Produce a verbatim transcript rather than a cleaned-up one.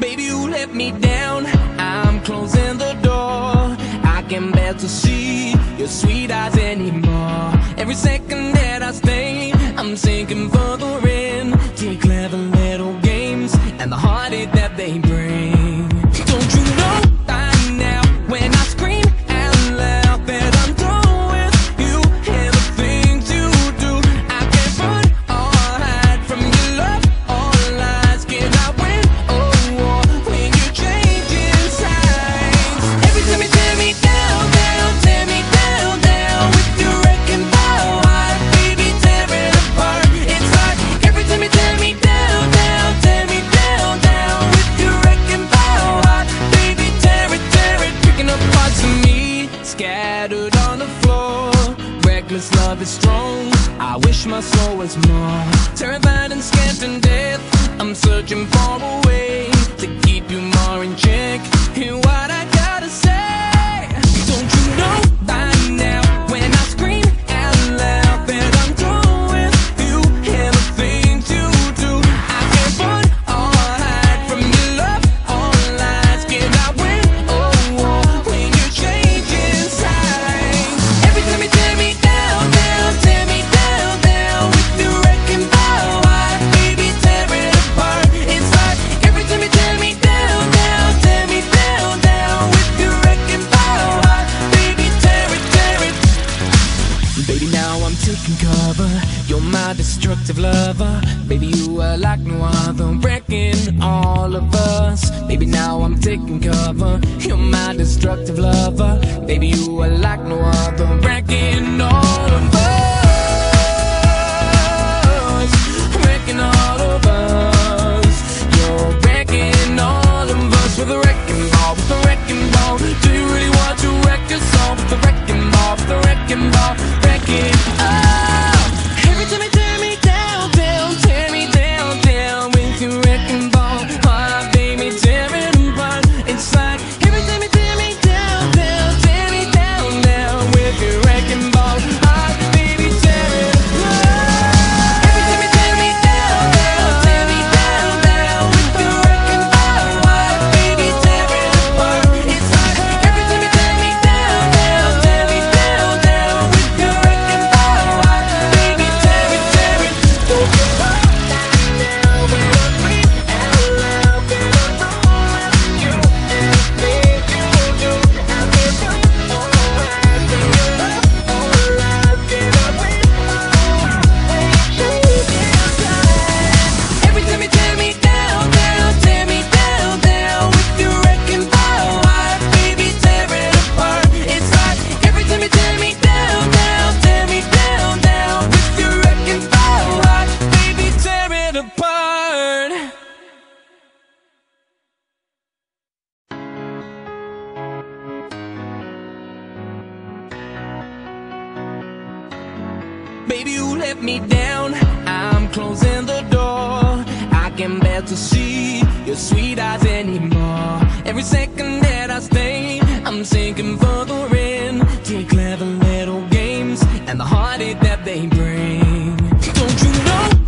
Baby, you let me down, I'm closing the door. I can't bear to see your sweet eyes anymore. Every second that I stay, I'm sinking further in to your clever little games and the heartache that they bring. Don't you know by now, when I scream out loud that I'm done with you and the things you do, I can't run or hide from your love or lies. Can I win or war when you change sides? Every time you tear me down, down, tear me down, down with your wrecking ball, I baby tear it apart. It's like every time you tear me down, down, tear me down, down with your wrecking ball, I baby tear it, tear it, picking up parts of me scattered on the floor. Reckless love is strong, I wish my soul was more terrified and scared to death. I'm searching for a way to keep you more in check. Hear what I gotta say. Don't you know by now, when I scream out loud that I'm done with you and the things you do, I can't run or hide from your love or lies. Can I win or war when you change sides? Every time you tear me down, down, tear me down, down with your wrecking ball, I baby tear it apart. It's like every time you tear me down, down, tear me down, down with your wrecking ball, I baby tear it, tear it. Baby, now I'm taking cover, you're my destructive lover. Baby, you are like no other, wrecking all of us. Baby, now I'm taking cover, you're my destructive lover. Baby, you are like no other, wrecking all of us, wrecking all of us. You're wrecking all of us with a wrecking ball, with a wrecking ball. Do you really want to wreck us all with a wrecking ball, with a wrecking ball, wrecking all? Every time you tear me down, down, tear me down, down with your wrecking ball, oh baby tear it apart. It's like every time you tear me down, down, tear me down, down with your wrecking ball, oh baby tear it apart. Every time you tear me down, down, tear me down, down with your wrecking ball, oh baby tear it apart. It's like every time you tear me down, down, tear me down, down with your wrecking ball, oh baby tear it, tear it. Don't you know that now when I scream out loud that I'm done with you and the things you do, I can't run or hide from your love or lies. Can I win or when you change sides? Every time you tear me down, down, tear me down, down with your wrecking ball, I baby tear it apart. It's like every time you tear me down, down, tear me down, down with your wrecking ball, I baby tear it apart. Baby, you let me down, I'm closing the door. I can't bear to see your sweet eyes anymore. Every second that I stay, I'm sinking further in to your clever little games and the heartache that they bring. Don't you know